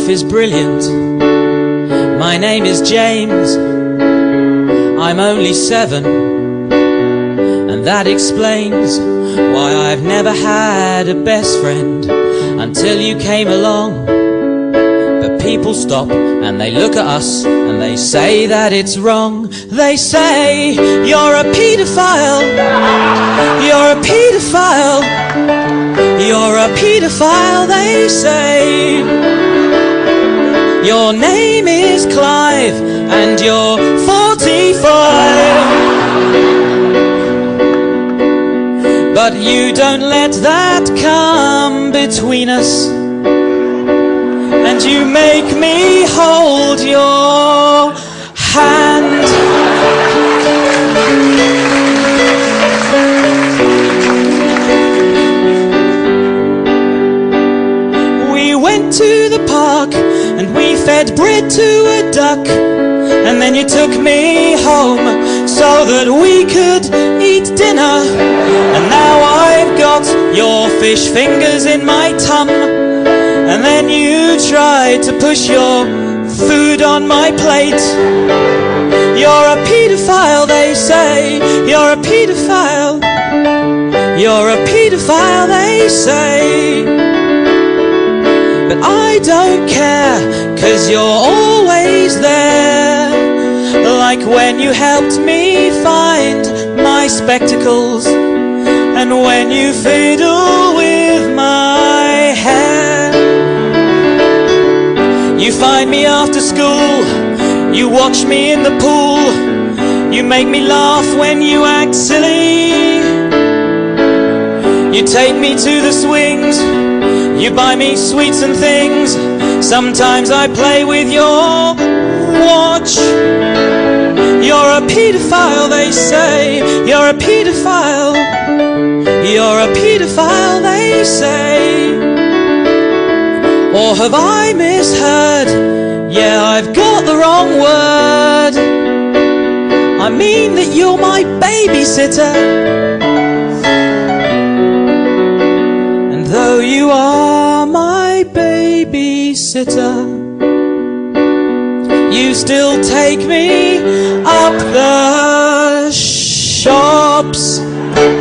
is brilliant. My name is James. I'm only 7, and that explains why I've never had a best friend until you came along. But people stop and they look at us and they say that it's wrong. They say, you're a paedophile, you're a paedophile, you're a paedophile, they say. Your name is Clive and you're 45. But you don't let that come between us, and you make me hold your hand. We went to the park and we fed bread to a duck, and then you took me home so that we could eat dinner. And now I've got your fish fingers in my tum, and then you tried to push your food on my plate. You're a paedophile, they say. You're a paedophile. You're a paedophile, they say. But I don't care, 'cause you're always there. Like when you helped me find my spectacles, and when you fiddle with my hair. You find me after school, you watch me in the pool, you make me laugh when you act silly. You take me to the swings, you buy me sweets and things. Sometimes I play with your watch. You're a paedophile, they say. You're a paedophile. You're a paedophile, they say. Or have I misheard? Yeah, I've got the wrong word. I mean that you're my babysitter. And though you are my babysitter, you still take me up the shops.